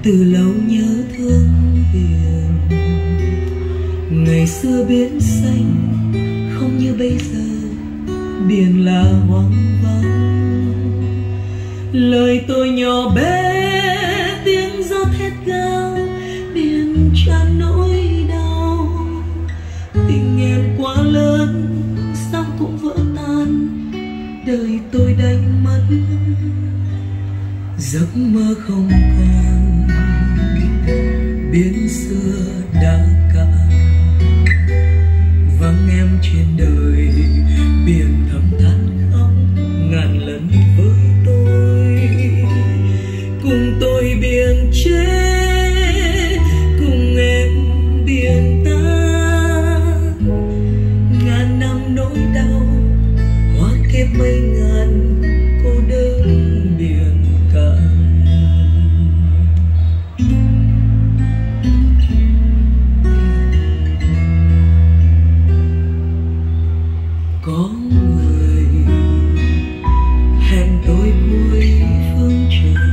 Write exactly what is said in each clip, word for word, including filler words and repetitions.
từ lâu nhớ thương biển. Ngày xưa biển xanh không như bây giờ, biển là hoang vắng. Lời tôi nhỏ bé tiếng gió thét gào, biển tràn nỗi đau. Tình em quá lớn sao cũng vỡ tan, đời tôi đánh mất giấc mơ không còn. Biển xưa đã cạn, vắng em trên đời. Biển thầm than khóc ngàn lần với tôi, cùng tôi biển chết, cùng em biển tan. Ngàn năm nỗi đau hóa kiếp mấy ngàn cô đơn biển cạn. Có người hẹn tôi cuối phương trời,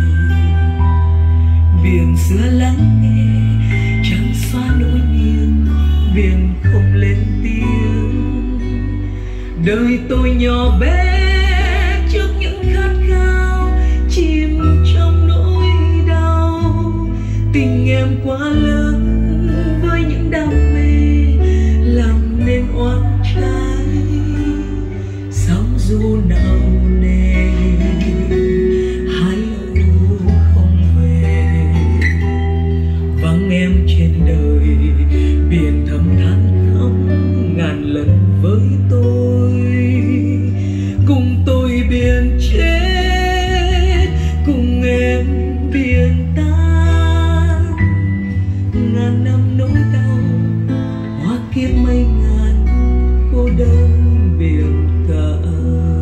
biển xưa lắng nghe chẳng xóa nỗi niềm, biển không lên tiếng. Đời tôi nhỏ bé trước những khát khao, chìm trong nỗi đau. Tình em quá lớn với những đam mê, làm nên oan trái. Sóng du nào nề hai âu không về, vắng em trên đời. Biển thầm than khóc ngàn lần với tôi, cùng tôi biển chết, cùng em biển tan. Ngàn năm nỗi đau hóa kiếp mấy ngàn cô đơn biển cạn.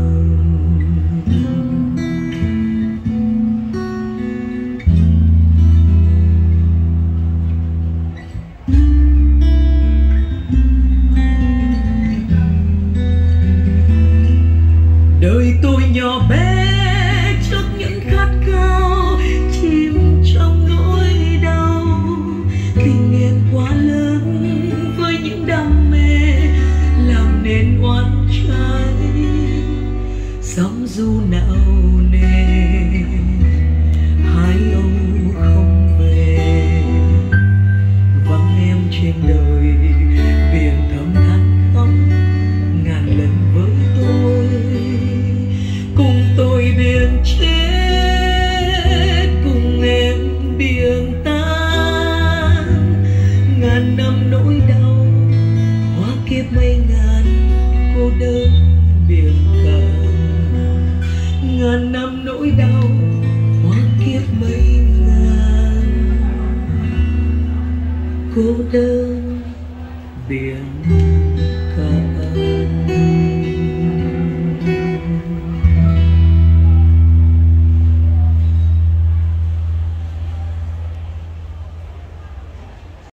Đời tôi nhỏ bé trước những khát khao, chìm trong nỗi đau. Tình em quá lớn với những đam mê, làm nên oan trái. Sóng du nào